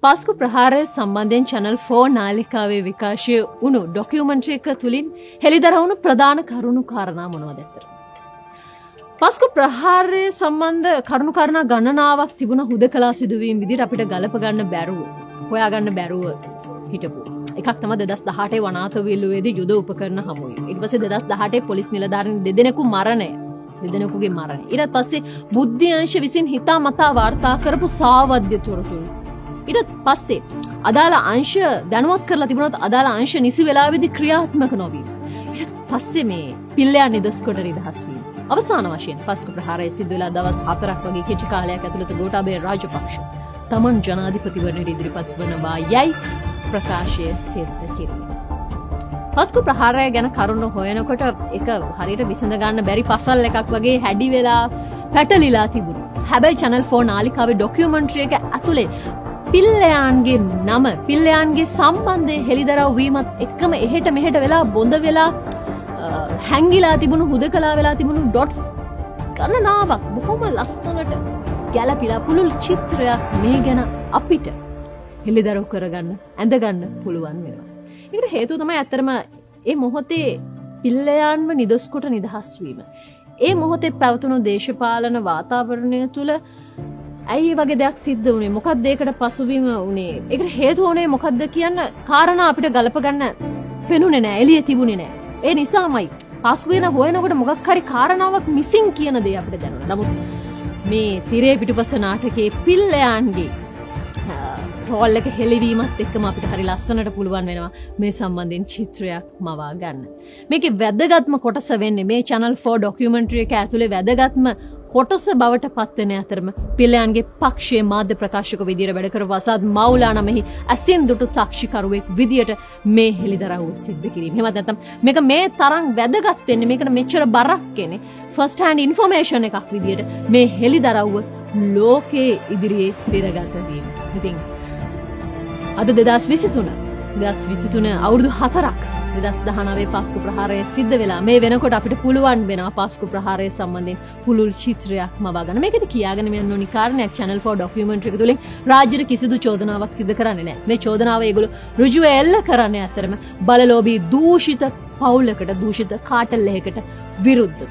පාස්කු ප්‍රහාරය සම්බන්ධයෙන් චැනල් 4 නාලිකාවේ විකාශය වුණු ඩොකියුමන්ටරි එක තුලින් හෙළිදරවුණු ප්‍රධාන කරුණු කාරණා මොනවද ඇත්තට? පාස්කු ප්‍රහාරය සම්බන්ධ කරුණු කාරණා ගණනාවක් තිබුණ හුදකලා සිදුවීම් විදිහට අපිට ගලප ගන්න බැරුව, හොයාගන්න බැරුව හිටපු. එකක් තමයි 2018 වනාත විල්ලුවේදී යුද උපකරණ හමුවේ. ඊට පස්සේ 2018 පොලිස් නිලධාරීන් දෙදෙනෙකු මරණය. දෙදෙනෙකුගේ මරණය. ඊට පස්සේ බුද්ධි අංශ විසින් හිතාමතා වාර්තා කරපු සාවද්‍ය තොරතුරු. ඊට පස්සේ අදාළ අංශ දැනුවත් කරලා තිබුණත් අදාළ අංශ නිසි වෙලාවෙදී ක්‍රියාත්මක නොවී. ඊට පස්සේ මේ පිල්ලයා නිදොස් කොට නිදහස් වීම. අවසාන වශයෙන් පාස්කු ප්‍රහාරය සිදු වෙලා දවස් 4ක් වගේ කෙටි කාලයක් ඇතුළත ගෝඨාභය රාජපක්ෂ තමන් ජනාධිපතිවරණයට ඉදිරිපත් වනවා යයි ප්‍රකාශය සිද්ධ කෙරුණා. පාස්කු ප්‍රහාරය ගැන කරුණු හොයනකොට එක හරියට විසඳ ගන්න බැරි පසල් එකක් වගේ හැඩි වෙලා පැටලිලා තිබුණා. හැබැයි channel 4 නාලිකාවේ ඩොකියුමන්ටරි එක ඇතුලේ පිල්ලයන්ගේ නම පිල්ලයන්ගේ සම්බන්ධය හෙළිදරව් වීමත් එක්කම එහෙට මෙහෙට වෙලා බොඳ වෙලා හැංගිලා තිබුණු හුදකලා වෙලා තිබුණු ඩොට්ස් ගණනාවක් බොහොම ලස්සනට ගැලපිලා පුළුල් චිත්‍රයක් මේ ගැන අපිට හෙළිදරව් කරගන්න ඇඳගන්න පුළුවන් වෙනවා. ඒකට හේතුව තමයි ඇත්තටම මේ මොහොතේ පිල්ලයන්ව නිදොස් කොට නිදහස් වීම. ඒ මොහොතේ පැවතුණු දේශපාලන වාතාවරණය තුල ඇයි වගේ දෙයක් සිද්ධ වුණේ? මොකක්ද ඒකට පසුබිම වුණේ? ඒකට හේතුව උනේ මොකක්ද කියන කාරණා අපිට ගලප ගන්න පෙනුනේ නැහැ, එළිය තිබුණේ නැහැ. ඒ නිසාමයි පාස්කු වෙන හොයනකොට මොකක් හරි කාරණාවක් මිසින් කියන දේ අපිට දැනුණා. නමුත් මේ තිරේ පිටුපස නාටකයේ පිල්ලයන්ගේ රෝල් එක හෙළිවීමත් එක්කම අපිට හරි ලස්සනට පුළුවන් වෙනවා මේ සම්බන්ධයෙන් චිත්‍රයක් මවා ගන්න. මේකේ වැදගත්ම කොටස වෙන්නේ මේ channel 4 ඩොකියුමන්ටරි එක ඇතුලේ වැදගත්ම කොටස බවට පත් වෙන අතරම පිල්ලයන්ගේ පක්ෂයේ මාධ්‍ය ප්‍රකාශක විදියට වැඩ කර වසාද් මෞලානා මෙහි අසින් දුටු සාක්ෂිකරුවෙක් විදියට මේ හෙළිදරව් සිද්ධ කිරීම. එහෙමත් නැත්නම් මේක මේ තරම් වැදගත් වෙන්නේ මේකට මෙච්චර බරක් එන්නේ ෆස්ට් හෑන්ඩ් ඉන්ෆර්මේෂන් එකක් විදියට මේ හෙළිදරව්ව ලෝකයේ ඉදිරියේ තිරගත වීම. ඉතින් අද 2023 අවුරුදු 4ක් 2019 පාස්කු ප්‍රහාරය සිද්ධ වෙලා මේ වෙනකොට අපිට පුළුවන් වෙනවා පාස්කු ප්‍රහාරය සම්බන්ධයෙන් පුළුල් චිත්‍රයක් මවා ගන්න. මේකද කියාගෙන යන්න ඕනි කාරණයක් channel 4 ඩොකියුමන්ටරි එක තුලින් රාජ්‍යයට කිසිදු චෝදනාවක් සිදු කරන්නේ නැහැ. මේ චෝදනාව ඒගොල්ලෝ ඍජුව එල්ල කරන්නේ අතරම බලලෝභී දූෂිත පවුලකට දූෂිත කාටල් එකකට විරුද්ධව.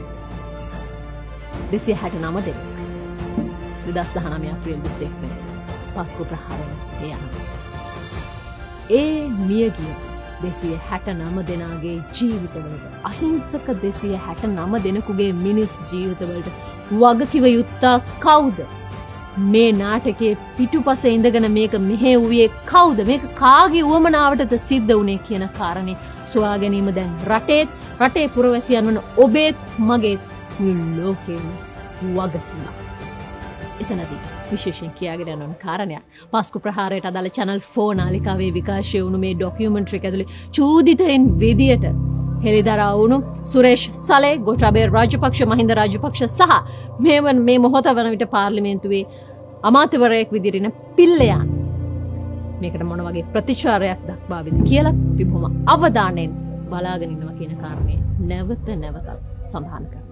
269 දෙනෙක් 2019 අප්‍රේල් 21 වෙනිදා පාස්කු ප්‍රහාරය යනවා. ඒ මියගිය 269 දෙනාගේ ජීවිතවලට අහිංසක 269 දෙනෙකුගේ මිනිස් ජීවිතවලට වගකිව යුත්තා කවුද? මේ නාටකයේ පිටුපසේ ඉඳගෙන මේක මෙහෙව්වේ කවුද? මේක කාගේ උවමනාවටද සිද්ධ වුනේ කියන කාරණේ සොයා ගැනීම දැන් රටේ පුරවැසියන් වන ඔබේත් මගේත් ලෝකෙම වගකීමක්. එතනදී විශේෂයෙන් කියාගෙන යන කාරණයක් පාස්කු ප්‍රහාරයට අදාළ channel 4 නාලිකාවේ විකාශය වුණු මේ ඩොකියුමන්ටරි එක ඇතුලේ චූදිතයින් විදියට හෙළිදරව් වුණු සුරේෂ් සලේ, ගෝඨාභය රාජපක්ෂ, මහින්ද රාජපක්ෂ සහ මේ මොහොත වන විට පාර්ලිමේන්තුවේ අමාත්‍යවරයෙක් විදියට ඉන්න පිල්ලයන් මේකට මොන වගේ ප්‍රතිචාරයක් දක්වාවිද කියලා අපි බොහොම අවධානයෙන් බලාගෙන ඉන්නවා කියන කාරණේ නැවත සඳහන් කරනවා.